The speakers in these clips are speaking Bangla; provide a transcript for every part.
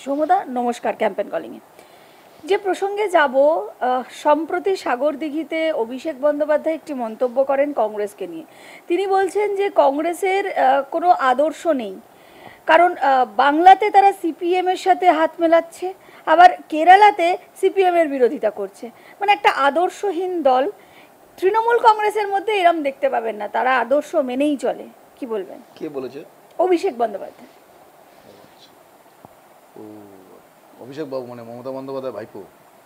সৌম্যদা নমস্কার ক্যাম্পেন কলিংয়ে যে প্রসঙ্গে যাব, সম্প্রতি সাগরদিঘিতে অভিষেক বন্দ্যোপাধ্যায় একটি মন্তব্য করেন কংগ্রেসকে নিয়ে। তিনি বলছেন যে কংগ্রেসের কোনো আদর্শ নেই, কারণ বাংলাতে তারা সিপিএমের সাথে হাত মেলাচ্ছে, আবার কেরালাতে সিপিএমের বিরোধিতা করছে। মানে একটা আদর্শহীন দল। তৃণমূল কংগ্রেসের মধ্যে এরম দেখতে পাবেন না, তারা আদর্শ মেনেই চলে। কি বলবেন? কে বলেছে? অভিষেক বন্দ্যোপাধ্যায়। অভিষেক বাবু মানে মমতা বন্দ্যোপাধ্যায় ভাইপো,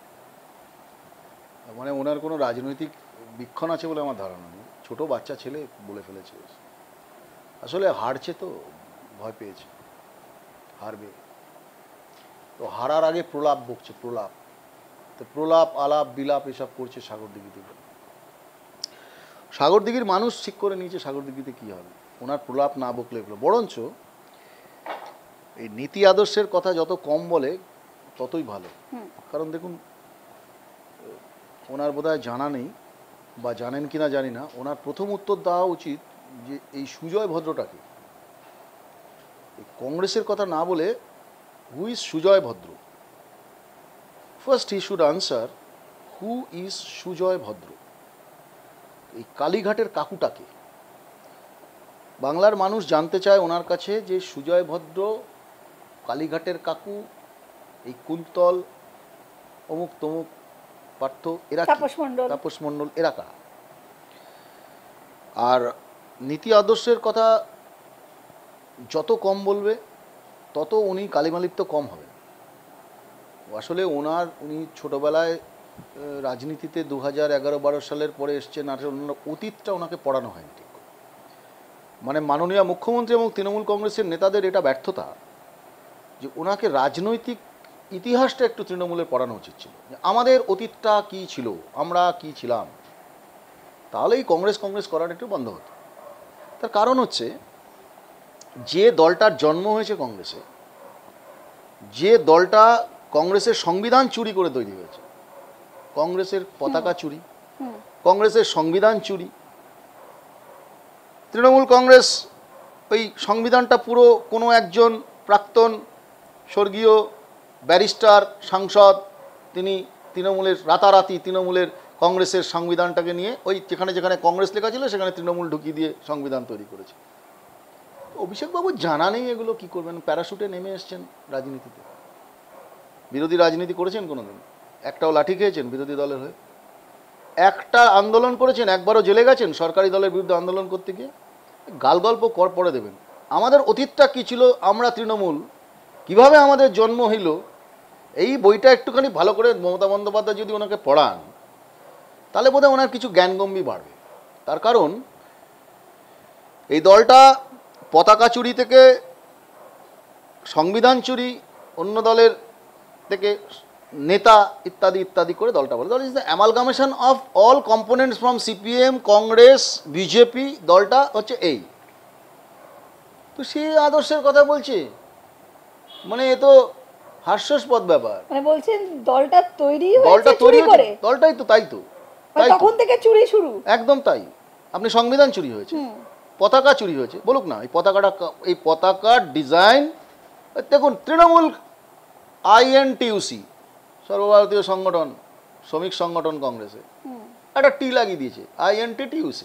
মানে ওনার কোনো রাজনৈতিক বীক্ষণ আছে বলে আমার ধারণা নেই। ছোট বাচ্চা ছেলে বলে ফেলেছে। আসলে হারছে তো, ভয় পেয়েছে হারবে, তো হারার আগে প্রলাপ বকছে, প্রলাপ। তো প্রলাপ আলাপ বিলাপ এসব করছে সাগরদিঘিতে। সাগরদিঘির মানুষ ঠিক করে নিয়েছে সাগরদিঘিতে কি হবে, ওনার প্রলাপ না বকলে এগুলো। বরঞ্চ এই নীতি আদর্শের কথা যত কম বলে ততই ভালো। কারণ দেখুন, ওনার বোধহয় জানা নেই, বা জানেন কিনা জানি না, ওনার প্রথম উত্তর দেওয়া উচিত যে এই সুজয় ভদ্রটাকে, এই কংগ্রেসের কথা না বলে হু is Sujoy Bhadra. First he should answer who is Sujoy Bhadra. এই কালীঘাটের কাকুটাকে বাংলার মানুষ জানতে চায় ওনার কাছে, যে সুজয় ভদ্র, কালীঘাটের কাকু, এই কুন্তল, অমুক তমুক পার্থ, এরা তাপস মণ্ডল, এরা কারা? আর নীতি আদর্শের কথা যত কম বলবে তত উনি কালিমালিপ্ত কম হবেন। আসলে উনি ছোটবেলায় রাজনীতিতে 2011-12 সালের পরে এসছেন, আর অতীতটা ওনাকে পড়ানো হয়নি ঠিক। মানে মাননীয় মুখ্যমন্ত্রী এবং তৃণমূল কংগ্রেসের নেতাদের এটা ব্যর্থতা যে ওনাকে রাজনৈতিক ইতিহাসটা একটু তৃণমূলের পড়ানো উচিত ছিল, আমাদের অতীতটা কি ছিল, আমরা কি ছিলাম। তাহলেই কংগ্রেস করাটা একটু বন্ধ হতো। তার কারণ হচ্ছে, যে দলটার জন্ম হয়েছে কংগ্রেসে, যে দলটা কংগ্রেসের সংবিধান চুরি করে তৈরি হয়েছে, কংগ্রেসের পতাকা চুরি, কংগ্রেসের সংবিধান চুরি, তৃণমূল কংগ্রেস ওই সংবিধানটা পুরো কোনো একজন প্রাক্তন স্বর্গীয় ব্যারিস্টার সাংসদ, তিনি তৃণমূলের রাতারাতি তৃণমূলের কংগ্রেসের সংবিধানটাকে নিয়ে ওই যেখানে যেখানে কংগ্রেস লেখা ছিল সেখানে তৃণমূল ঢুকিয়ে দিয়ে সংবিধান তৈরি করেছে। অভিষেকবাবু জানা নেই এগুলো কি করবেন, প্যারাশুটে নেমে এসছেন রাজনীতিতে। বিরোধী রাজনীতি করেছেন কোনোদিন? একটাও লাঠি খেয়েছেন বিরোধী দলের হয়ে? একটা আন্দোলন করেছেন? একবারও জেলে গেছেন সরকারি দলের বিরুদ্ধে আন্দোলন করতে গিয়ে? গাল গল্প পরে দেবেন। আমাদের অতীতটা কি ছিল, আমরা তৃণমূল কিভাবে আমাদের জন্ম হইল, এই বইটা একটুখানি ভালো করে মমতা বন্দ্যোপাধ্যায় যদি ওনাকে পড়ান, তাহলে বোধহয় ওনার কিছু জ্ঞানগম্ভীর বাড়বে। তার কারণ এই দলটা পতাকা চুরি থেকে সংবিধান চুরি, অন্য দলের থেকে নেতা ইত্যাদি ইত্যাদি করে দলটা বলে। Dal is the amalgamation of all components from CPM, Congress, BJP. দলটা হচ্ছে এই, তো সেই আদর্শের কথা বলছে, মানে এ তো হাস্যাস্পদ ব্যাপার। মানে বলছেন দলটা তৈরি হয়েছে চুরি করে? দলটাই তো, তাই তো, তখন থেকে চুরি শুরু। একদম তাই। আপনি সংবিধান চুরি হয়েছে, পতাকা চুরি হয়েছে, বলুক না এই পতাকাটা, এই পতাকার ডিজাইন দেখুন। তৃণমূল INTUC, সর্বভারতীয় সংগঠন, শ্রমিক সংগঠন কংগ্রেসে একটা টি লাগিয়ে দিয়েছে, INTTUC।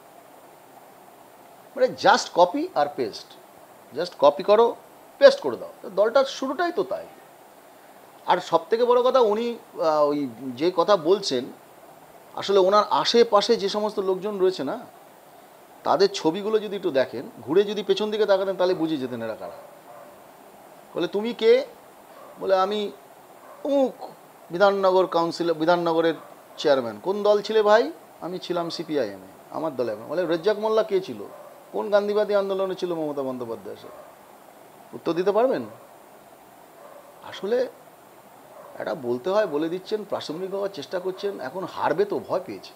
মানে জাস্ট কপি আর পেস্ট, জাস্ট কপি করো, পেস্ট করে দাও। দলটার শুরুটাই তো তাই। আর সব থেকে বড় কথা, উনি ওই যে কথা বলছেন, আসলে ওনার আশেপাশে যে সমস্ত লোকজন রয়েছে না, তাদের ছবিগুলো যদি একটু দেখেন, ঘুরে যদি পেছন দিকে তাকাতেন, তাহলে বুঝে যেতেন এরা কারা। বলে তুমি কে? বলে আমি অমুক বিধাননগর কাউন্সিলর, বিধাননগরের চেয়ারম্যান। কোন দল ছিলে ভাই? আমি ছিলাম CPIM এ, আমার দলে। বলে রেজ্জাক মোল্লা কে ছিল? কোন গান্ধীবাদী আন্দোলনে ছিল মমতা বন্দ্যোপাধ্যায়ের সাথে? উত্তর দিতে পারবেন? আসলে এটা বলতে হয়, বলে দিচ্ছেন, প্রাসঙ্গিক হওয়ার চেষ্টা করছেন। এখন হারবে তো, ভয় পেয়েছে,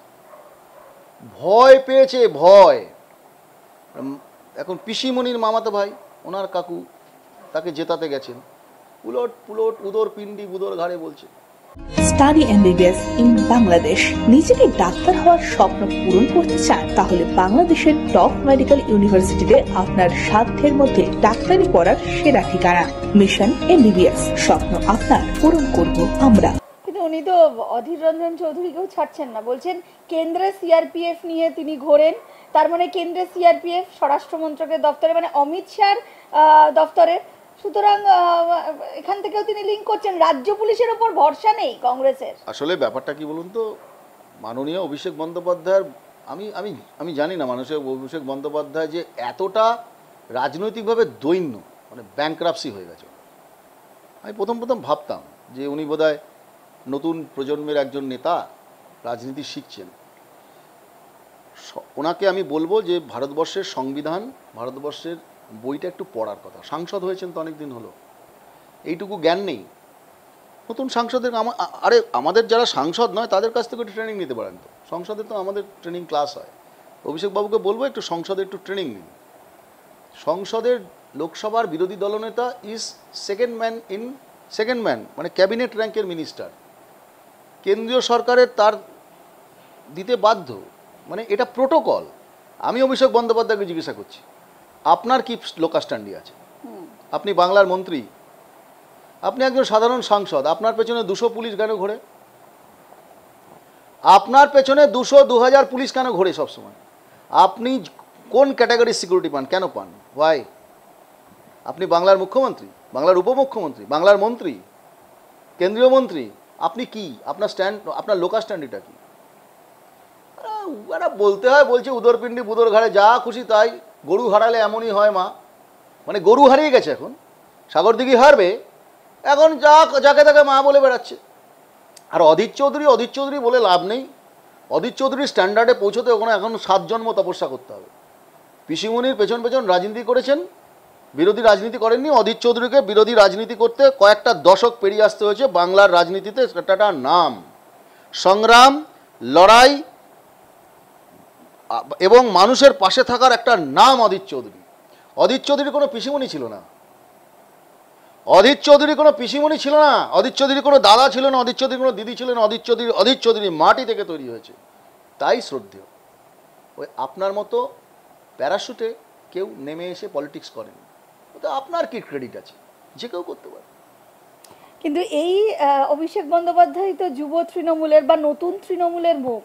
ভয়। এখন পিসিমণির মামাতো ভাই, ওনার কাকু, তাকে জেতাতে গেছেন, উলট পুলট উদর পিণ্ডি বুদর ঘাড়ে বলছে। study MBBS in Bangladesh. নিজেকে ডাক্তার হওয়ার স্বপ্ন পূরণ করতে চান? তাহলে বাংলাদেশের টপ মেডিকেল ইউনিভার্সিটিতে আপনার সাধ্যের মধ্যে ডাক্তারি পড়ার সেরা ঠিকানা মিশন MBBS। স্বপ্ন আপনার পূরণ করব আমরা। কিন্তু উনি তো অধীর রঞ্জন চৌধুরীকেও ছাড়ছেন না, বলছেন কেন্দ্রের সিআরপিএফ নিয়ে তিনি ঘোরেন, তার মানে কেন্দ্রের সিআরপিএফ স্বরাষ্ট্র মন্ত্রকের দপ্তরে, মানে অমিত শাহর দপ্তরে। সুতরাং এখান থেকেও তিনি লিঙ্ক করছেন, রাজ্য পুলিশের ওপর ভরসা নেই কংগ্রেসের। আসলে ব্যাপারটা কি বলুন তো, মাননীয় অভিষেক বন্দ্যোপাধ্যায়ের আমি আমি আমি জানি না মানুষের অভিষেক বন্দ্যোপাধ্যায় যে এতটা রাজনৈতিকভাবে দৈন্য, মানে ব্যাংক্রাপসি হয়ে গেছে। আমি প্রথম ভাবতাম যে উনি বোধহয় নতুন প্রজন্মের একজন নেতা, রাজনীতি শিখছেন। ওনাকে আমি বলবো যে ভারতবর্ষের সংবিধান, ভারতবর্ষের বইটা একটু পড়ার কথা। সাংসদ হয়েছেন তো অনেক দিন হলো, এইটুকু জ্ঞান নেই। নতুন সাংসদের আরে আমাদের যারা সাংসদ নয় তাদের কাছ থেকে একটু ট্রেনিং নিতে পারেন। তো সংসদে তো আমাদের ট্রেনিং ক্লাস হয়। অভিষেক বাবুকে বলবো একটু সংসদে একটু ট্রেনিং নিন। সংসদের লোকসভার বিরোধী দলনেতা ইজ সেকেন্ড ম্যান, মানে ক্যাবিনেট র্যাঙ্কের মিনিস্টার। কেন্দ্রীয় সরকারের তার দিতে বাধ্য, মানে এটা প্রোটোকল। আমি অভিষেক বন্দ্যোপাধ্যায়কে জিজ্ঞাসা করছি, আপনার কি লোকাস্ট্যান্ডি আছে? আপনি বাংলার মন্ত্রী, আপনি একজন সাধারণ সাংসদ, আপনার পেছনে 200 পুলিশ কেন ঘোরে? আপনার পেছনে 200-2000 পুলিশ কেন ঘোরে সবসময়? আপনি কোন ক্যাটাগরির সিকিউরিটি পান, কেন পান, ওয়াই? আপনি বাংলার মুখ্যমন্ত্রী, বাংলার উপমুখ্যমন্ত্রী, বাংলার মন্ত্রী, কেন্দ্রীয় মন্ত্রী, আপনি কি? আপনার লোকাস্ট্যান্ডিটা কি? ওরা বলতে হয়, বলছে উদরপিণ্ডি বুদর ঘাড়ে, যা খুশি তাই। গরু হারালে এমনই হয় মা, মানে গরু হারিয়ে গেছে, এখন সাগরদিঘি হারবে, এখন যাকে তাকে মা বলে বেড়াচ্ছে। আর অধীর চৌধুরী বলে লাভ নেই। অধীর চৌধুরীর স্ট্যান্ডার্ডে পৌঁছতে ওখানে এখন 7 জন্ম তপস্যা করতে হবে। পিসিমণির পেছন রাজনীতি করেছেন, বিরোধী রাজনীতি করেননি। অধীর চৌধুরীকে বিরোধী রাজনীতি করতে কয়েকটা দশক পেরিয়ে আসতে হয়েছে বাংলার রাজনীতিতে। সেটা নাম, সংগ্রাম, লড়াই এবং মানুষের পাশে থাকার একটা নাম অধীর চৌধুরী। অধীর চৌধুরী কোনো পিসিমণি ছিল না, অধীর চৌধুরী কোনো পিসিমণি ছিল না, অধীর চৌধুরী কোনো দাদা ছিল না, অধীর চৌধুরী কোনো দিদি ছিল না। অধীর চৌধুরী মাটি থেকে তৈরি হয়েছে, তাই শ্রদ্ধেয়। ওই আপনার মতো প্যারাশুটে কেউ নেমে এসে পলিটিক্স করেন, ওটা আপনার কি ক্রেডিট আছে? যে কেউ করতে পারে। কিন্তু এই অভিষেক বন্দ্যোপাধ্যায় তো যুব তৃণমূলের বা নতুন তৃণমূলের মুখ,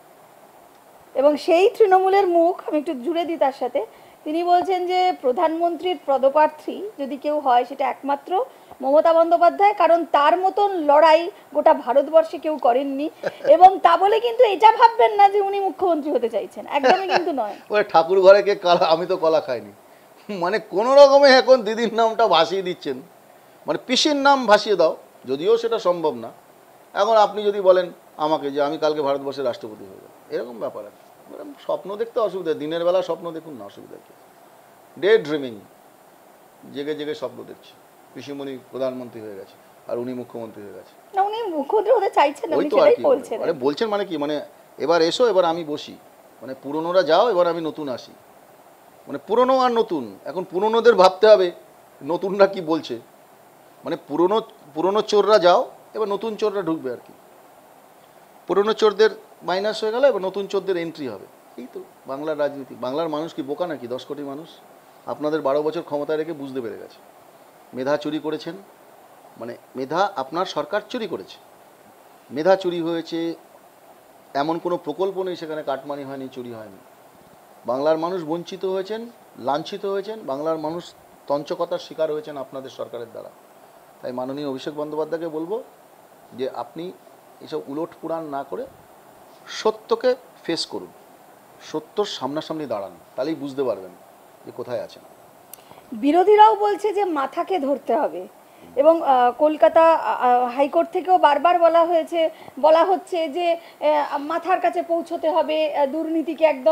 এবং সেই তৃণমূলের মুখ আমি একটু জুড়ে দিই তার সাথে। তিনি বলছেন যে প্রধানমন্ত্রীর পদপ্রার্থী যদি কেউ হয় সেটা একমাত্র মমতা বন্দ্যোপাধ্যায়, কারণ তার মতন লড়াই গোটা ভারতবর্ষে কেউ করেননি। এবং তা বলে কিন্তু এটা ভাববেন না যে উনি মুখ্যমন্ত্রী হতে চাইছেন, একদমই কিন্তু নয়। ওই ঠাকুর ঘরে কে কালা, আমি তো কলা খাইনি, মানে কোনো রকমে এখন দিদির নামটা ভাসিয়ে দিচ্ছেন, মানে পিসির নাম ভাসিয়ে দাও, যদিও সেটা সম্ভব না। এখন আপনি যদি বলেন আমাকে যে আমি কালকে ভারতবর্ষের রাষ্ট্রপতি হয়ে যাব, এরকম ব্যাপার আছে। স্বপ্ন দেখতে অসুবিধা, দিনের বেলা স্বপ্ন দেখুন না, অসুবিধা কি? ডে ড্রিমিং, জেগে জেগে স্বপ্ন দেখছি পিসিমণি প্রধানমন্ত্রী হয়ে গেছে আর উনি মুখ্যমন্ত্রী হয়ে গেছে। না, উনি মুখ্যমন্ত্রী হতে চাইছেন না, ওই উনি তো আর সেটাই কি বলছেন। আরে বলছেন মানে কি, মানে এবার এসো, এবার আমি বসি, মানে পুরনোরা যাও, এবার আমি নতুন আসি। মানে পুরনো আর নতুন, এখন পুরনোদের ভাবতে হবে নতুনরা কি বলছে। মানে পুরনো চোররা যাও, এবার নতুন চোররা ঢুকবে আর কি। পুরনো চোরদের মাইনাস হয়ে গেল, এবার নতুন চোরদের এন্ট্রি হবে। এই তো বাংলার রাজনীতি। বাংলার মানুষ কি বোকা নাকি? 10 কোটি মানুষ আপনাদের 12 বছর ক্ষমতায় রেখে বুঝতে পেরে গেছে। মেধা চুরি করেছেন, মানে মেধা আপনার সরকার চুরি করেছে, মেধা চুরি হয়েছে, এমন কোনো প্রকল্প নেই সেখানে কাটমানি হয়নি, চুরি হয়নি। বাংলার মানুষ বঞ্চিত হয়েছেন, লাঞ্ছিত হয়েছেন, বাংলার মানুষ তঞ্চকতার শিকার হয়েছেন আপনাদের সরকারের দ্বারা। তাই মাননীয় অভিষেক বন্দ্যোপাধ্যায়কে বলবো যে আপনি এসব উলট পুরাণ না করে সত্যকে ফেস করুন, সত্যর সামনাসামনি দাঁড়ান, তাহলেই বুঝতে পারবেন যে কোথায় আছেন। বিরোধীরাও বলছে যে মাথাকে ধরতে হবে, এবং কলকাতা হাইকোর্ট থেকেও বারবার বলা হচ্ছে যে মাথার কাছে পৌঁছতে হবে, দুর্নীতিকে একদম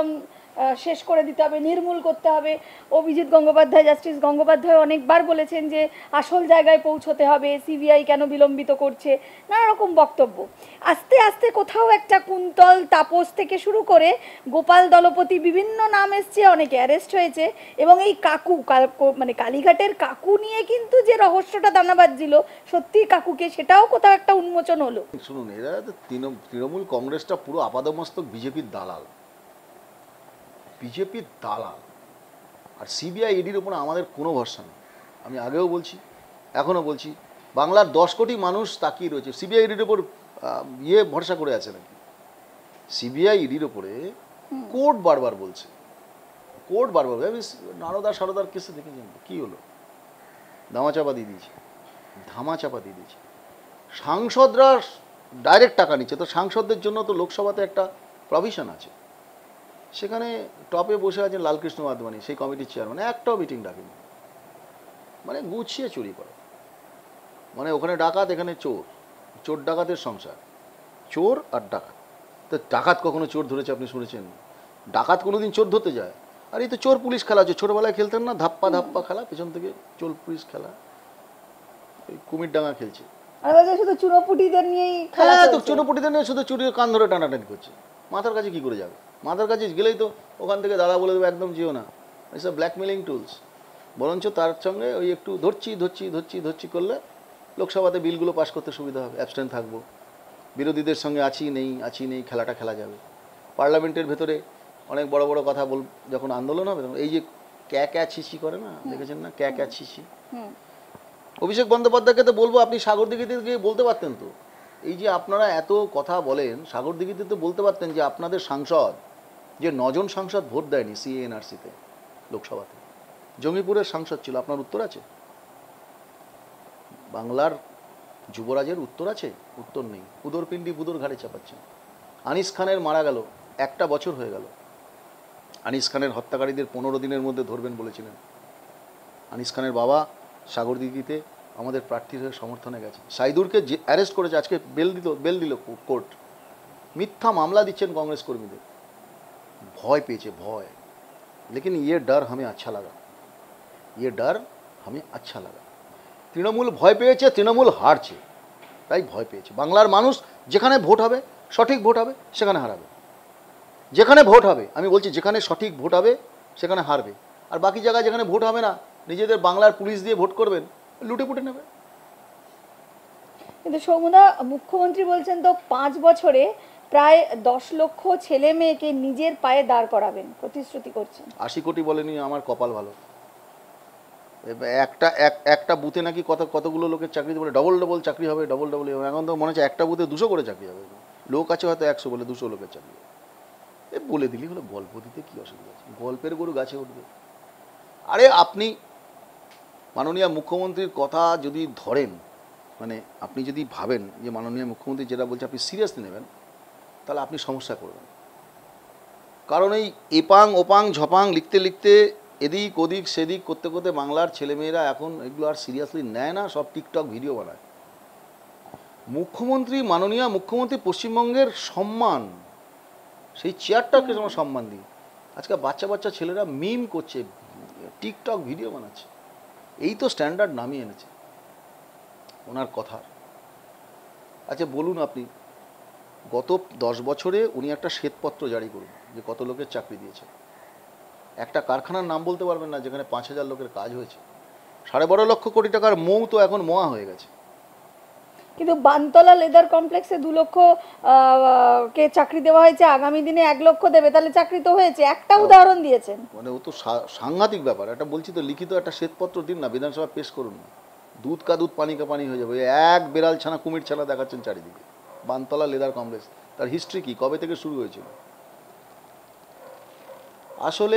শেষ করে দিতে হবে, নির্মূল করতে হবে। অভিজিৎ গঙ্গোপাধ্যায়, জাস্টিস গঙ্গোপাধ্যায় অনেকবার বলেছেন যে আসল জায়গায় পৌঁছতে হবে, সিবিআই কেন বিলম্বিত করছে, নানা রকম বক্তব্য। আস্তে আস্তে কোথাও একটা কুন্তল, তাপস থেকে শুরু করে গোপাল দলপতি, বিভিন্ন নাম এসছে, অনেকে অ্যারেস্ট হয়েছে। এবং এই কাকু, মানে কালীঘাটের কাকু নিয়ে কিন্তু যে রহস্যটা দানা বাজছিল, সত্যি কাকুকে, সেটাও কোথাও একটা উন্মোচন হলো। শুনুন, এরা তো তৃণমূল কংগ্রেসটা পুরো আপাদমস্তক বিজেপির দালাল, বিজেপির দালাল। আর সিবিআই ইডির উপর আমাদের কোনো ভরসা নেই। আমি আগেও বলছি, এখনও বলছি, বাংলার 10 কোটি মানুষ তাকিয়ে রয়েছে। সিবিআই ইডির ওপর ভরসা করে আছে নাকি? সিবিআই ইডির ওপরে কোর্ট বারবার বলছে, কোর্ট বারবার, আমি নারদা সারদার কেসে দেখেছেন কি হলো, ধামাচাপা দিয়ে দিয়েছে, ধামাচাপা দিয়ে দিয়েছে। সাংসদরা ডাইরেক্ট টাকা নিচ্ছে, তো সাংসদদের জন্য তো লোকসভাতে একটা প্রভিশন আছে, সেখানে টপে বসে আছেন লালকৃষ্ণ আদবানি, সেই কমিটির চেয়ারম্যান, একটাও মিটিং ডাকেনি, মানে গুছিয়ে চুরি করে। মানে ওখানে ডাকাত, এখানে চোর, চোর ডাকাতের সংসার, চোর আর ডাকাত। তো ডাকাত কখনো চোর ধরেছে আপনি শুনেছেন? ডাকাত কোনোদিন চোর ধরতে যায়? আর এই তো চোর পুলিশ খেলা হচ্ছে, ছোটবেলায় খেলতেন না ধাপ্পা ধাপ্পা খেলা, পেছন থেকে চোর পুলিশ খেলা, ওই কুমির ডাঙা খেলছে। আর বলছে শুধু চুনোপুটিদের নিয়েই খেলা হ্যাঁ, তো চলছে। চুনোপুটিদের নিয়ে শুধু চুরির কান ধরে টানাটানি করছে। মাথার কাছে কি করে যাবে? মাথার কাছে গেলেই তো ওখান থেকে দাদা বলে দেবে একদম যেও না, এসব ব্ল্যাকমেলিং টুলস। বরঞ্চ তার সঙ্গে ওই একটু ধরছি করলে লোকসভাতে বিলগুলো পাস করতে সুবিধা হবে, অ্যাবস্টেন্ট থাকবো, বিরোধীদের সঙ্গে আছি নেই খেলাটা খেলা যাবে। পার্লামেন্টের ভেতরে অনেক বড় বড় কথা যখন আন্দোলন হবে, তখন এই যে ক্যা ছিছি করে না, দেখেছেন না, ক্যা ছিছি। অভিষেক বন্দ্যোপাধ্যায়কে তো বলবো, আপনি সাগরদিঘিতে গিয়ে বলতে পারতেন তো, এই যে আপনারা এত কথা বলেন, সাগরদিঘিতে তো বলতে পারতেন যে আপনাদের সাংসদ, যে 9 জন সাংসদ ভোট দেয়নি সিএএনআরসিতে লোকসভাতে, জঙ্গিপুরের সাংসদ ছিল, আপনার উত্তর আছে? বাংলার যুবরাজের উত্তর আছে? উত্তর নেই। উদরপিণ্ডি বুদোর ঘাড়ে চাপাচ্ছেন। আনিস খানের মারা গেল, 1টা বছর হয়ে গেল। আনিস খানের হত্যাকারীদের 15 দিনের মধ্যে ধরবেন বলেছিলেন। আনিস খানের বাবা সাগরদিঘিতে আমাদের প্রার্থীর হয়ে সমর্থনে গেছে। সাইদুরকে অ্যারেস্ট করেছে, আজকে বেল দিল কোর্ট। মিথ্যা মামলা দিচ্ছেন কংগ্রেস কর্মীদের, ভয় পেয়েছে, ভয়। লেকিন ইয়ে ডর हमें अच्छा लगा, ये डर हमें अच्छा लगा। তৃণমূল ভয় পেয়েছে, তৃণমূল হারছে, তাই ভয় পেয়েছে। বাংলার মানুষ যেখানে ভোট হবে, সঠিক ভোট হবে, সেখানে হারাবে। যেখানে ভোট হবে, আমি বলছি যেখানে সঠিক ভোট হবে সেখানে হারবে। আর বাকি জায়গায় যেখানে ভোট হবে না, নিজেদের বাংলার পুলিশ দিয়ে ভোট করবেন, লুটে পুটে নেবে। কিন্তু সৌমদা, মুখ্যমন্ত্রী বলছেন তো 5 বছরে প্রায় 10 লক্ষ ছেলে মেয়েকে নিজের পায়ে দাঁড় করাবেন, প্রতিশ্রুতি করছেন। 80 কোটি বলেনি, আমার কপাল ভালো। একটা বুথে নাকি কতগুলো লোকের চাকরি বলে, ডবল চাকরি হবে, ডবল। এখন তো মনে হচ্ছে একটা বুথে 200 করে চাকরি হবে। লোক আছে হয়তো 100, বলে 200 লোকের চাকরি হবে। বলে দিলি হলো, গল্প দিতে কি অসুবিধা আছে? গল্পের গরু গাছে উঠবে। আরে আপনি মাননীয় মুখ্যমন্ত্রীর কথা যদি ধরেন, মানে আপনি যদি ভাবেন যে মাননীয় মুখ্যমন্ত্রী যেটা বলছে আপনি সিরিয়াসলি নেবেন, তাহলে আপনি সমস্যা করবেন। কারণ এই এপাং ওপাং ঝপাং লিখতে লিখতে, এদিক ওদিক সেদিক করতে করতে বাংলার ছেলেমেয়েরা এখন এগুলো আর সিরিয়াসলি নেয় না, সব টিকটক ভিডিও বানায়। মুখ্যমন্ত্রী, মাননীয় মুখ্যমন্ত্রী পশ্চিমবঙ্গের সম্মান, সেই চেয়ারটাকে আমরা সম্মান দিই। আজকে বাচ্চা ছেলেরা মিম করছে, টিকটক ভিডিও বানাচ্ছে, এই তো স্ট্যান্ডার্ড নামিয়ে এনেছে ওনার কথার। আচ্ছা বলুন আপনি, গত 10 বছরে উনি একটা শ্বেতপত্র জারি করুন যে কত লোকের চাকরি দিয়েছে। একটা কারখানার নাম বলতে পারবেন না যেখানে 5000 লোকের কাজ হয়েছে। 12.5 লক্ষ কোটি টাকার মৌ তো এখন মোয়া হয়ে গেছে। কিন্তু বানতলা লেদার কমপ্লেক্সে 2 লক্ষ কে চাকরি দেওয়া হয়েছে, আগামী দিনে 1 লক্ষ দেবে, তাহলে চাকরি তো হয়েছে। একটা উদাহরণ দিয়েছেন, মানে ও তো সাংঘাতিক ব্যাপার। একটা বলছি তো, লিখিত একটা শ্বেতপত্র দিন না, বিধানসভা পেশ করুন না, দুধ কা দুধ পানি কা পানি হয়ে যাবে। এক বেড়াল ছানা কুমির ছানা দেখাচ্ছেন চারিদিকে। বানতলা লেদার কমপ্লেক্স, তার হিস্ট্রি কি, কবে থেকে শুরু হয়েছিল? আসলে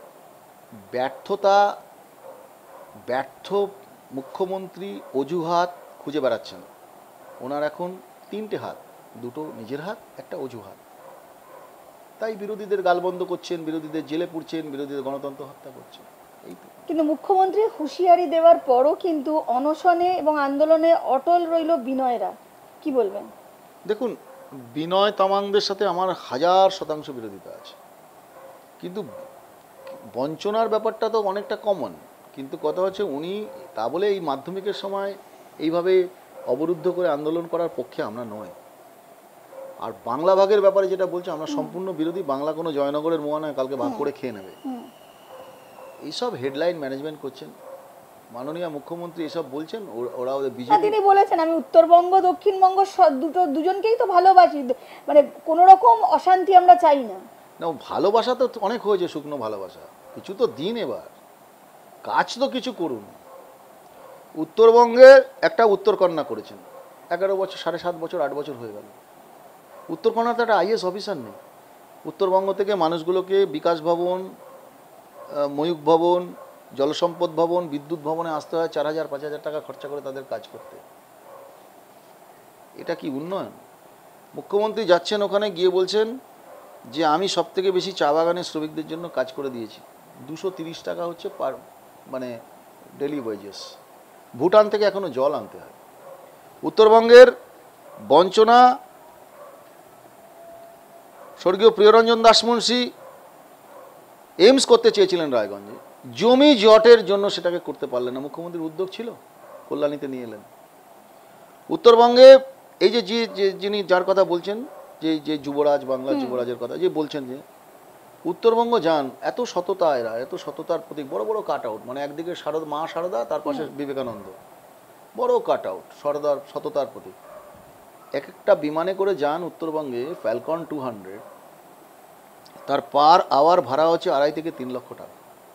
ব্যর্থ মুখ্যমন্ত্রী অজুহাত খুঁজে বেড়াচ্ছেন। ওনার এখন 3টে হাত, 2টো নিজের হাত, একটা অজুহাত। তাই বিরোধীদের গালবন্ধ করছেন, বিরোধীদের জেলে পুরছেন, বিরোধীদের গণতন্ত্র হত্যা করছেন। এই তো। কিন্তু মুখ্যমন্ত্রী হুঁশিয়ারি দেওয়ার পরও কিন্তু অনশনে এবং আন্দোলনে অটল রইল বিনয়রা, কি বলবেন? দেখুন, বিনয় তামাংদের সাথে আমার 1000% বিরোধিতা আছে, কিন্তু বঞ্চনার ব্যাপারটা তো অনেকটা কমন, কিন্তু কথা হচ্ছে উনি তা বলে এই মাধ্যমিকের সময় এইভাবে অবরুদ্ধ করে আন্দোলন করার পক্ষে আমরা নয়। আর বাংলা ভাগের ব্যাপারে যেটা বলছে, আমরা সম্পূর্ণ বিরোধী। বাংলা কোনো জয়নগরের মোয়া নয়, কালকে ভাগ করে খেয়ে নেবে। এইসব হেডলাইন ম্যানেজমেন্ট করছেন মাননীয় মুখ্যমন্ত্রী, এসব বলছেন, ওরা ওদের বিজেপি। তিনি বলেছেন আমি উত্তরবঙ্গ দক্ষিণবঙ্গ দুজনকেই তো ভালোবাসি, মানে কোনো রকম অশান্তি আমরা চাই না। না, ভালোবাসা তো অনেক হয়েছে, শুকনো ভালোবাসা, কিছু তো দিন, এবার কাজ তো কিছু করুন। উত্তরবঙ্গে একটা উত্তরকন্যা করেছেন, 11 বছর, 7.5 বছর, 8 বছর হয়ে গেল। উত্তরকন্যাতে একটা আইএস অফিসার নেই। উত্তরবঙ্গ থেকে মানুষগুলোকে বিকাশ ভবন, ময়ূক ভবন, জলসম্পদ ভবন, বিদ্যুৎ ভবনে আসতে হয় 4,000-5,000 টাকা খরচা করে তাদের কাজ করতে। এটা কি উন্নয়ন? মুখ্যমন্ত্রী যাচ্ছেন ওখানে, গিয়ে বলছেন যে আমি সব থেকে বেশি চা বাগানের শ্রমিকদের জন্য কাজ করে দিয়েছি। 230 টাকা হচ্ছে মানে ডেলি ওয়েজেস। ভুটান থেকে এখনো জল আনতে হয়। উত্তরবঙ্গের বঞ্চনা, স্বর্গীয় প্রিয়রঞ্জন দাসমুন্সী এইমস করতে চেয়েছিলেন রায়গঞ্জে, জমি জটের জন্য সেটাকে করতে পারলেন না। মুখ্যমন্ত্রীর উদ্যোগ ছিল, কল্যাণীতে নিয়ে এলেন। উত্তরবঙ্গে এই যে যিনি যার কথা বলছেন, যে যুবরাজ, বাংলার যুবরাজের কথা যে বলছেন, যে উত্তরবঙ্গ যান, এত সততা, এরা এত সততার প্রতীক, বড় বড় কাট আউট, মানে একদিকে মা শারদা, তার পাশে বিবেকানন্দ, বড় কাট আউট, সততার প্রতীক। এক একটা বিমানে করে যান উত্তরবঙ্গে, ফ্যালকন 200, তার পার আওয়ার ভাড়া হচ্ছে 2.5 থেকে 3 লক্ষ টাকা।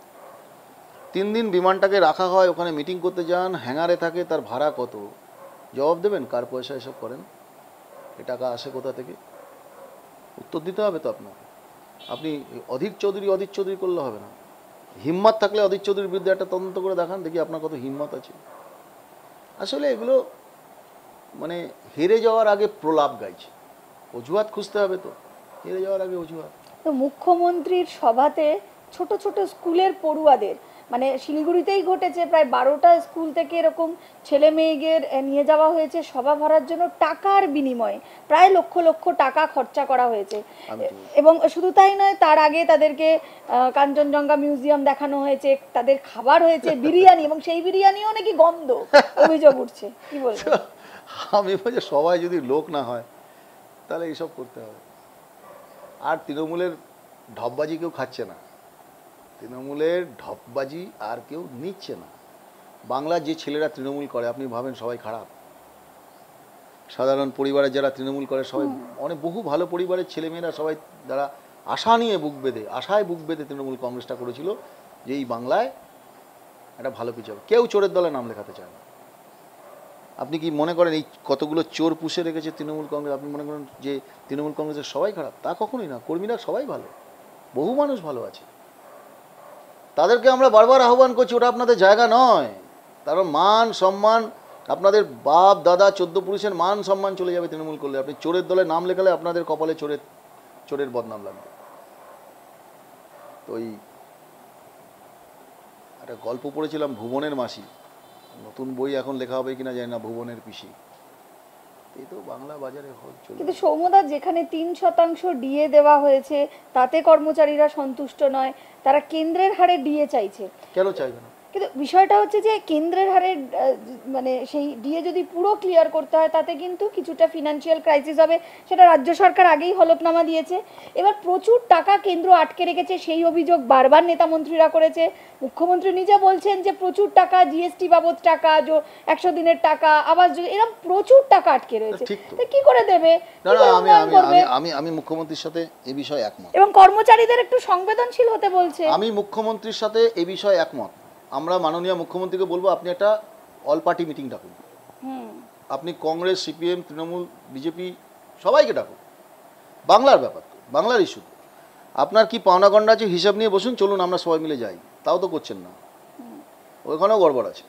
3 দিন বিমানটাকে রাখা হয়, ওখানে মিটিং করতে যান, হ্যাঙ্গারে থাকে, তার ভাড়া কত? জবাব দেবেন? কার পয়সা এসব করেন? এ টাকা আসে কোথা থেকে? উত্তর দিতে হবে তো আপনাকে। আপনি অধীর চৌধুরী করলে হবে না। হিম্মত থাকলে অধীর চৌধুরীর বিরুদ্ধে একটা তদন্ত করে দেখান, দেখি আপনার কত হিম্মত আছে। আসলে এগুলো মানে হেরে যাওয়ার আগে প্রলাপ গাইছে, অজুহাত খুঁজতে হবে তো, হেরে যাওয়ার আগে অজুহাত। তো মুখ্যমন্ত্রীর সভাতে ছোট ছোট স্কুলের পড়ুয়াদের, মানে শিলিগুড়িতেই ঘটেছে, প্রায় 12টা স্কুল থেকে এরকম ছেলে মেয়েদের নিয়ে যাওয়া হয়েছে সভা ভরার জন্য, টাকার বিনিময়ে প্রায় লক্ষ লক্ষ টাকা খরচা করা হয়েছে। এবং শুধু তাই নয়, তার আগে তাদেরকে কাঞ্চনজঙ্ঘা মিউজিয়াম দেখানো হয়েছে, তাদের খাবার হয়েছে বিরিয়ানি, এবং সেই বিরিয়ানিও নাকি গন্ধ, অভিযোগ উঠছে। কি বলছো? আমি বলছি সবাই যদি লোক না হয় তাহলে এইসব করতে হবে। আর তৃণমূলের ঢপবাজি কেউ খাচ্ছে না, তৃণমূলের ঢপবাজি আর কেউ নিচ্ছে না। বাংলার যে ছেলেরা তৃণমূল করে, আপনি ভাবেন সবাই খারাপ? সাধারণ পরিবারের যারা তৃণমূল করে সবাই, অনেক বহু ভালো পরিবারের ছেলেমেয়েরা সবাই, যারা আশা নিয়ে আশায় বুক বেঁধে তৃণমূল কংগ্রেসটা করেছিল যে এই বাংলায় একটা ভালো কিছু হবে, কেউ চোরের দলে নাম লেখাতে চায় না। আপনি কি মনে করেন এই কতগুলো চোর পুষে রেখেছে তৃণমূল কংগ্রেস, আপনি মনে করেন যে তৃণমূল কংগ্রেসের সবাই খারাপ? তা কখনোই না, কর্মীরা সবাই ভালো, বহু মানুষ ভালো আছে। তাদেরকে আমরা বারবার আহ্বান করছি, ওটা আপনাদের জায়গা নয়। তার মান সম্মান, আপনাদের বাপ দাদা 14 পুরুষের মান সম্মান চলে যাবে তৃণমূল করলে। আপনি চোরের দলে নাম লেখালে আপনাদের কপালে চোরের বদনাম লাগবে। তো ওই একটা গল্প পড়েছিলাম, ভুবনের মাসি, নতুন বই এখন লেখা হবে কিনা জানি না, ভুবনের পিসি। এই তো বাংলা বাজারে চলে। কিন্তু সৌম্যদা, যেখানে 3% ডিএ দেওয়া হয়েছে তাতে কর্মচারীরা সন্তুষ্ট নয়, তারা কেন্দ্রের হারে ডিএ চাইছে। কেন চাইবে না? কিন্তু বিষয়টা হচ্ছে যে কেন্দ্রের হারে মানে সেই ডিএ যদি পুরো ক্লিয়ার করতে হয়, তাতে কিন্তু কিছুটা ফিনান্সিয়াল ক্রাইসিস হবে, সেটা রাজ্য সরকার আগেই হলফনামা দিয়েছে। এবার প্রচুর টাকা কেন্দ্র আটকে রেখেছে, সেই অভিযোগ বারবার নেতা মন্ত্রীরা করেছে। মুখ্যমন্ত্রী নিজে বলছেন যে প্রচুর টাকা, জিএসটি বাবদ টাকা, 100 দিনের টাকা, আবাস, এরকম প্রচুর টাকা আটকে রয়েছে। তো কি করে দেবে? আমি মুখ্যমন্ত্রীর সাথে এই বিষয়ে একমত, এবং কর্মচারীদের একটু সংবেদনশীল হতে বলছে। আমি মুখ্যমন্ত্রীর সাথে এই বিষয়ে একমত। আমরা মাননীয় মুখ্যমন্ত্রীকে বলবো, আপনি একটা অল পার্টি মিটিং ডাকুন। আপনি কংগ্রেস, সিপিএম, তৃণমূল, বিজেপি সবাইকে ডাকুন। বাংলার ব্যাপার তো, বাংলার ইস্যু। আপনার কি পাওনা গন্ডা আছে হিসাব নিয়ে বসুন, চলুন আমরা সবাই মিলে যাই। তাও তো করছেন না, ওখানেও গড়বড় আছে,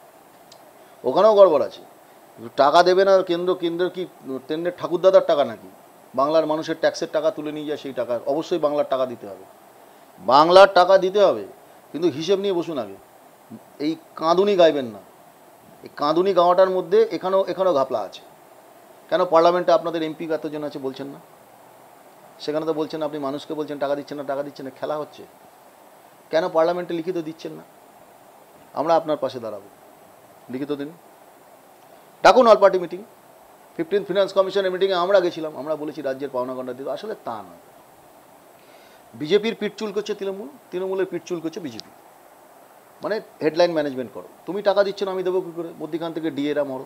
টাকা দেবে না কেন্দ্র। কেন্দ্রের কি কেন্দ্রের ঠাকুরদাদার টাকা নাকি? বাংলার মানুষের ট্যাক্সের টাকা তুলে নিয়ে যায়, সেই টাকা অবশ্যই বাংলার টাকা দিতে হবে, বাংলার টাকা দিতে হবে, কিন্তু হিসেব নিয়ে বসুন আগে। এই কাঁদুনি গাইবেন না। এই কাঁদুনি গাওয়াটার মধ্যে এখানেও ঘাপলা আছে। কেন পার্লামেন্টে আপনাদের এমপি এতজন আছে বলছেন না? সেখানে তো বলছেন আপনি মানুষকে বলছেন টাকা দিচ্ছেন না, টাকা দিচ্ছেন না, খেলা হচ্ছে। কেন পার্লামেন্টে লিখিত দিচ্ছেন না? আমরা আপনার পাশে দাঁড়াবো, লিখিত দিন, ডাকুন all party meeting. 15th finance কমিশনের মিটিংয়ে আমরা গেছিলাম, আমরা বলেছি রাজ্যের পাওনা গণ্ডা দিতে। আসলে তা নয়, বিজেপির পিঠচুল করছে তৃণমূল, তৃণমূলের পিঠচুল করছে বিজেপি। মানে হেডলাইন ম্যানেজমেন্ট করো, তুমি টাকা দিচ্ছ না আমি দেবো কী করে, মধ্যিখান থেকে ডিএরা মরো।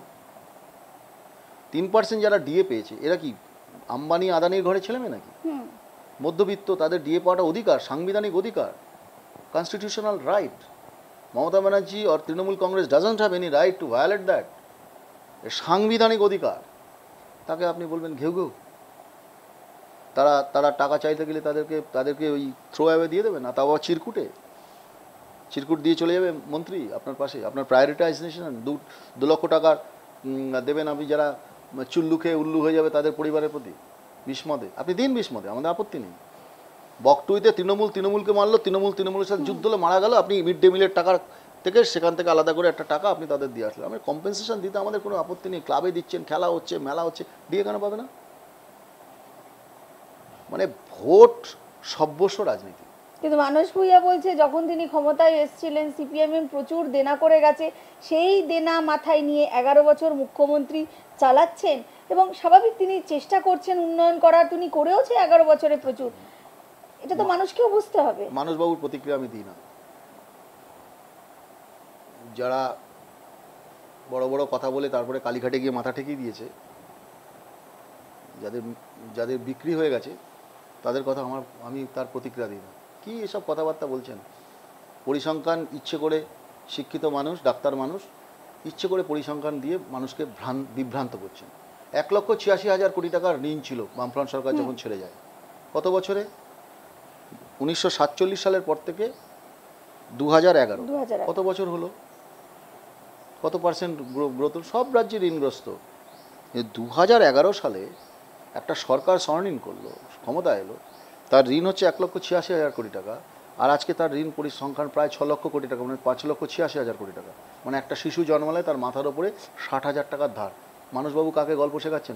3% যারা ডিএ পেয়েছে এরা কি আম্বানি আদানির ঘরে ছেলে মেয়ে নাকি? মধ্যবিত্ত, তাদের ডিএ পাওয়াটা অধিকার, সাংবিধানিক অধিকার, constitutional right. Mamata Banerjee or Trinamool Congress doesn't have any right to violate that. সাংবিধানিক অধিকার, তাকে আপনি বলবেন ঘেউ ঘেউ? তারা টাকা চাইতে গেলে তাদেরকে ওই থ্রো অ্যাওয়ে দিয়ে দেবে না, তাও চিরকুট দিয়ে চলে যাবে মন্ত্রী আপনার পাশে। আপনার প্রায়োরিটাইজেশন 2 লক্ষ টাকার দেবেন আপনি, যারা চুল্লু খেয়ে উল্লু হয়ে যাবে তাদের পরিবারের প্রতি বিস্মদে, আপনি দিন বিস্মদে, আমাদের আপত্তি নেই। বকটুইতে তৃণমূলকে মারলো, তৃণমূলের সাথে যুদ্ধ হলে মারা গেল, আপনি মিড ডে মিলের টাকার থেকে সেখান থেকে আলাদা করে একটা টাকা আপনি তাদের দিয়ে আসলেন। আমি কম্পেনসেশন দিতে আমাদের কোনো আপত্তি নেই। ক্লাবে দিচ্ছেন, খেলা হচ্ছে, মেলা হচ্ছে, দিয়ে কেন পাবে না? মানে ভোট সর্বস্ব রাজনীতি। কিন্তু মানস ভূঁইয়া বলছে যখন তিনি ক্ষমতায় এসেছিলেন সিপিএম প্রচুর দেনা করে গেছে, সেই দেনা মাথায় নিয়ে 11 বছর মুখ্যমন্ত্রী চালাচ্ছেন এবং স্বাভাবিক তিনি চেষ্টা করছেন উন্নয়ন করার, তিনি করেওছে 11 বছরে প্রচুর। এটা তো মানুষকেও বুঝতে হবে। মানসবাবুর প্রতিক্রিয়া আমি দিই না। যারা বড় বড় কথা বলে তারপরে কালীঘাটে গিয়ে মাথা ঠেকিয়ে দিয়েছে, যাদের বিক্রি হয়ে গেছে তাদের কথা আমি তার প্রতিক্রিয়া দিই না। কি এসব কথাবার্তা বলছেন? পরিসংখ্যান ইচ্ছে করে, শিক্ষিত মানুষ, ডাক্তার মানুষ ইচ্ছে করে পরিসংখ্যান দিয়ে মানুষকে বিভ্রান্ত করছেন। 1,86,000 কোটি টাকার ঋণ ছিল বামফ্রন্ট সরকার যখন ছেড়ে যায়। কত বছরে? 1947 সালের পর থেকে 2011, কত বছর হলো? কত পার্সেন্ট গ্রোথ? সব রাজ্যে ঋণগ্রস্ত। 2011 সালে একটা সরকার স্বর্ণঋণ করলো, ক্ষমতা এলো, তার ঋণ হচ্ছে 1,86,000 কোটি টাকা, আর আজকে তার ঋণ পরিসংখ্যান প্রায় 6 লক্ষ কোটি টাকা, মানে 5,86,000 কোটি টাকা। মানে একটা শিশু জন্মালে তার মাথার ওপরে 60,000 টাকার ধার। মানসবাবু কাকে গল্প শেখাচ্ছেন?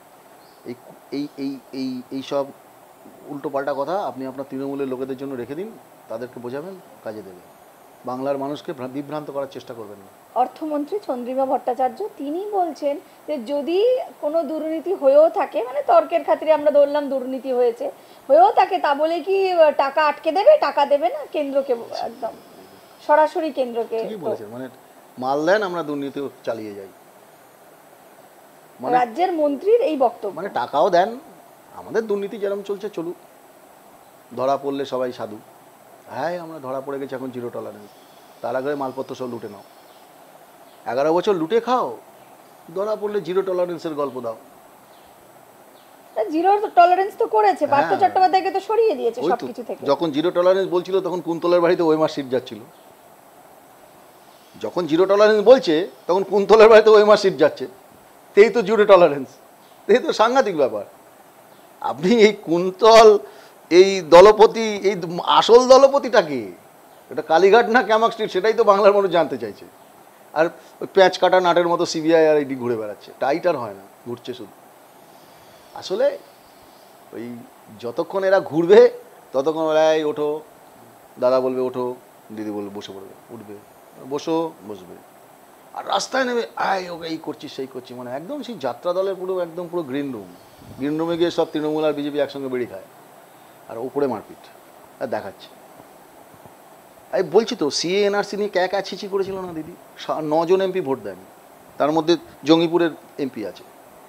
এই সব উল্টো পাল্টা কথা আপনি আপনার তৃণমূলের লোকেদের জন্য রেখে দিন, তাদেরকে বোঝাবেন, কাজে দেবে। বাংলার মানুষকে বিভ্রান্ত করার চেষ্টা করবেন না। অর্থমন্ত্রী চন্দ্রিমা ভট্টাচার্য তিনি বলছেন যে যদি কোনো দুর্নীতি হয়েও থাকে, মানে তর্কের খাতিরে আমরা ধরলাম দুর্নীতি হয়েও থাকে, তা বলে কি টাকা আটকে দেবে? টাকা দেবে না কেন্দ্রকে, একদম সরাসরি কেন্দ্রকে। কি বলেছেন? মানে মাল দেন, আমরা দুর্নীতি চালিয়ে যাই, রাজ্যের মন্ত্রীর এই বক্তব্য। মানে টাকাও দেন, আমাদের দুর্নীতি যেরকম চলছে চলুক, ধরা পড়লে সবাই সাধু। হ্যাঁ, আমরা ধরা পড়ে গেছি, এখন 0 টলারেন্স। তার আগে মালপত্র সব লুটে নাও, 11 বছর লুটে খাও, ধরা পড়লে 0 টলারেন্সের গল্প দাও। 0 টলারেন্স তো করেছে, পার্থ চট্টোপাধ্যায়কে তো সরিয়ে দিয়েছে সবকিছু থেকে। যখন 0 টলারেন্স বলছিল তখন কুন্তলের বাড়িতে ওয়েমার শিট যাচ্ছিল। যখন 0 টলারেন্স বলছে তখন কুন্তলের বাড়িতে ওয়েমার শিট যাচ্ছে, তেই তো 0 টলারেন্স, এই তো সাংঘাতিক ব্যাপার। আপনি এই কুন্তল, এই দলপতি, এই আসল দলপতিটা কি? এটা কালীঘাট না ক্যামাক স্ট্রিট, সেটাই তো বাংলার মানুষ জানতে চাইছে। আর ওই প্যাঁচ কাটা নাটের মতো সিবিআই আর ইডি ঘুরে বেড়াচ্ছে, টাইট আর হয় না, ঘুরছে শুধু। আসলে ওই যতক্ষণ এরা ঘুরবে ততক্ষণ ওরা এই ওঠো, দাদা বলবে ওঠো, দিদি বলবে বসে পড়বে, উঠবে, বসবে, আর রাস্তায় নেমে ওকে এই করছি সেই করছি, মানে একদম সেই যাত্রা দলের পুরো গ্রিন রুমে গিয়ে সব তৃণমূল আর বিজেপি একসঙ্গে বেড়ি খায়, আর ওপরে মারপিট আর দেখাচ্ছে। আমি বলছি তো, সিএ এনআরসি নিয়ে ক্যা ছিচি করেছিল না দিদি? 9 জন এমপি ভোট দেন, তার মধ্যে জঙ্গিপুরের এমপি আছে।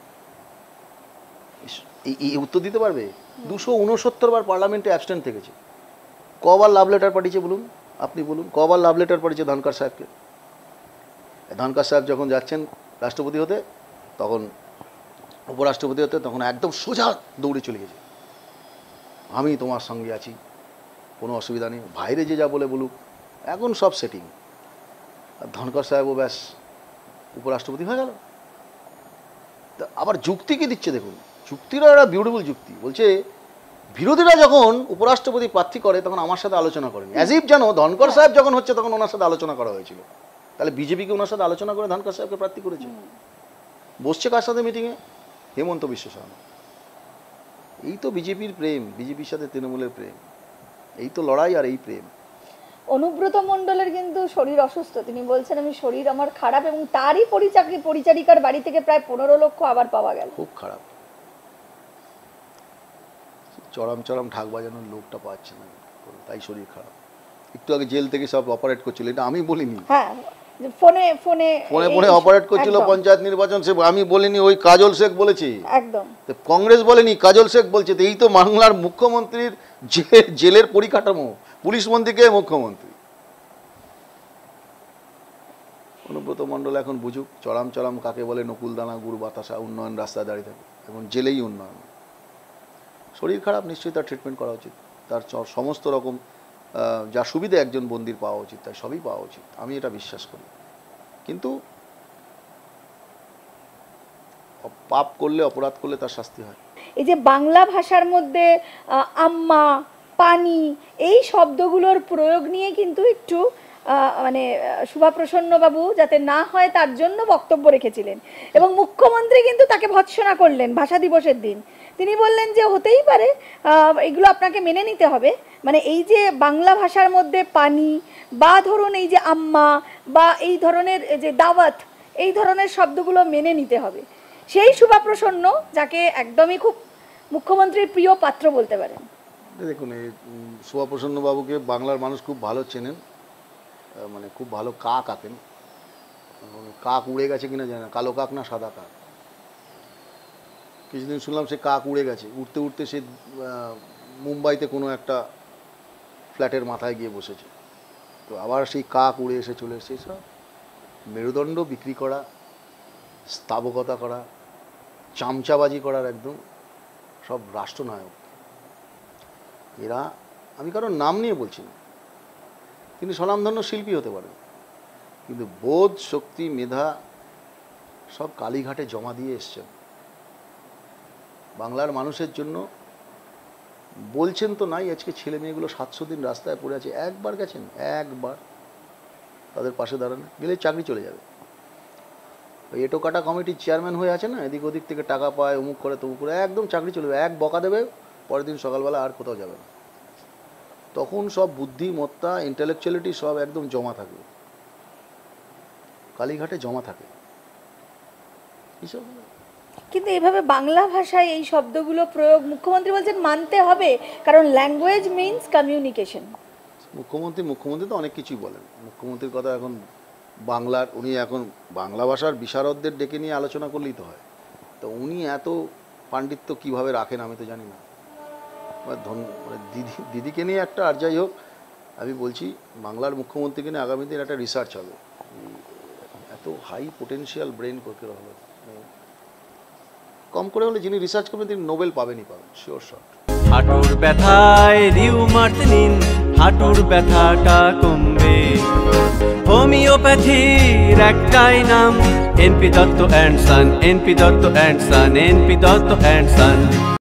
এই উত্তর দিতে পারবে? 269 বার পার্লামেন্টে অ্যাবস্টেন্ট থেকেছে। কবার লাভ লেটার পাঠিয়েছে বলুন? আপনি বলুন, কবার লাভ লেটার পাঠিয়েছে ধনকর সাহেবকে? ধনকর সাহেব যখন যাচ্ছেন রাষ্ট্রপতি হতে, তখন উপরাষ্ট্রপতি হতে, তখন একদম সোজা দৌড়ে চলে গেছে, আমি তোমার সঙ্গে আছি, কোনো অসুবিধা নেই, বাইরে যে যা বলে বলুক, এখন সব সেটিং। আর ধনকর সাহেবও ব্যাস উপরাষ্ট্রপতি হয়ে গেল। আবার যুক্তি কি দিচ্ছে দেখুন, যুক্তিরও একটা বিউটিফুল যুক্তি। বলছে বিরোধীরা যখন উপরাষ্ট্রপতি প্রার্থী করে তখন আমার সাথে আলোচনা করেন, অ্যাজ ইফ যেন ধনকর সাহেব যখন হচ্ছে তখন ওনার সাথে আলোচনা করা হয়েছিল। তাহলে বিজেপিকে ওনার সাথে আলোচনা করে ধনকর সাহেবকে প্রার্থী করেছে। বসছে কার সাথে মিটিংয়ে? হেমন্ত বিশ্ব শর্মা। এই তো বিজেপির প্রেম, বিজেপির সাথে তৃণমূলের প্রেম, এই তো লড়াই আর এই প্রেম। অনুব্রত মণ্ডলের কিন্তু শরীর অসুস্থ, তিনি বলছেন আমি শরীর আমার খারাপ, এবং তারই পরিচারিকার বাড়ি থেকে প্রায় 15 লক্ষ আবার পাওয়া গেল। খুব খারাপ, চরম চরম ঢাক বাজানোর লোকটা পাচ্ছে না, তাই শরীর খারাপ। একটু আগে জেল থেকে সব অপারেট করছিল, এটা আমি বলিনি। হ্যাঁ, ফোনে ফোনে ফোনে অপারেট করছিল পঞ্চায়েত নির্বাচন, সে আমি বলিনি, ওই কাজল শেখ বলেছে। একদম কংগ্রেস বলেনি, কাজল শেখ বলছে। তো এই তো বাংলার মুখ্যমন্ত্রীর জেলের পরিকাঠামো, পুলিশ মন্ত্রীকে মুখ্যমন্ত্রী। অনুব্রত মণ্ডল এখন বুঝুক চরম চরম কাকে বলে, নকুল দানা গুড় বাতাসা, উন্নয়ন রাস্তায় দাঁড়িয়ে থাকে, এখন জেলেই উন্নয়ন। শরীর খারাপ, নিশ্চয়ই তার ট্রিটমেন্ট করা উচিত, তার সমস্ত রকম যা সুবিধা একজন বন্দির পাওয়া উচিত তাই সবই পাওয়া উচিত, আমি এটা বিশ্বাস করি। কিন্তু পাপ করলে, অপরাধ করলে তার শাস্তি হয়। এই যে বাংলা ভাষার মধ্যে আম্মা, পানি, এই শব্দগুলোর প্রয়োগ নিয়ে কিন্তু একটু মানে শুভাপ্রসন্ন বাবু যাতে না হয় তার জন্য বক্তব্য রেখেছিলেন, এবং মুখ্যমন্ত্রী কিন্তু তাকে ভৎসনা করলেন ভাষা দিবসের দিন। তিনি বললেন যে হতেই পারে, এগুলো আপনাকে মেনে নিতে হবে, মানে এই যে বাংলা ভাষার মধ্যে পানি বা ধরুন এই যে আম্মা বা এই ধরনের যে দাওয়াত, এই ধরনের শব্দগুলো মেনে নিতে হবে। সেই শুভাপ্রসন্ন যাকে একদমই খুব মুখ্যমন্ত্রীর প্রিয় পাত্র বলতে পারেন। দেখুন, এই শুভাপ্রসন্ন বাবুকে বাংলার মানুষ খুব ভালো চেনেন, মানে খুব ভালো কাক আঁকেন। কাক উড়ে গেছে কিনা জানি না, কালো কাক না সাদা কাক, কিছুদিন শুনলাম সে কাক উড়ে গেছে, উঠতে উঠতে সে মুম্বাইতে কোনো একটা ফ্ল্যাটের মাথায় গিয়ে বসেছে। তো আবার সেই কাক উড়ে এসে চলে এসেছে। সব মেরুদণ্ড বিক্রি করা, স্থাবকতা করা, চামচাবাজি করার একদম সব রাষ্ট্রনায়ক এরা। আমি কারোর নাম নিয়ে বলছি না, তিনি স্বনামধন্য শিল্পী হতে পারেন, কিন্তু বোধ, শক্তি, মেধা সব কালীঘাটে জমা দিয়ে এসছেন বাংলার মানুষের জন্য। বলছেন তো নাই, আজকে ছেলে মেয়েগুলো 700 দিন রাস্তায় পড়ে আছে, একবার গেছেন? একবার তাদের পাশে দাঁড়ানো গেলে চাকরি চলে যাবে। ওই এটো কাটা কমিটির চেয়ারম্যান হয়ে আছে না, এদিক ওদিক থেকে টাকা পায়, অমুক করে তমুক করে, একদম চাকরি চলে যাবে। এক বকা দেবে, পরের দিন সকালবেলা আর কোথাও যাবে না। তখন সব বুদ্ধিমত্তা, ইন্টেলেকচুয়ালিটি সব একদম জমা থাকবে, কালীঘাটে জমা থাকে এইসব। কিন্তু এভাবে বাংলা ভাষায় এই শব্দগুলো প্রয়োগ মুখ্যমন্ত্রী বলছেন মানতে হবে, কারণ ল্যাঙ্গুয়েজ মিনস কমিউনিকেশন। মুখ্যমন্ত্রী তো অনেক কিছুই বলেন। মুখ্যমন্ত্রীর কথা এখন বাংলার, উনি এখন বাংলা ভাষার বিশারদদের ডেকে নিয়ে আলোচনা করলেই তো হয়। তো উনি এত পাণ্ডিত্য কিভাবে রাখেন আমি তো জানি না। দিদিকে নিয়ে একটা, আর যাই হোক, আমি বলছি বাংলার মুখ্যমন্ত্রীকে নিয়ে আগামী দিন একটা রিসার্চ হবে, এত হাই পোটেনশিয়াল ব্রেন করতে হলো। কম করে হলে যিনি রিসার্চ করবেন তিনি নোবেল পাবেনই পাবেন, শিওর শট। হাঁটুর ব্যথায় রিউমার্ট নিন, হাঁটুর ব্যথাটা কমবে। হোমিওপ্যাথির একটাই নাম, NP Dutta and son, NP Dutta and son, NP Dutta and Son.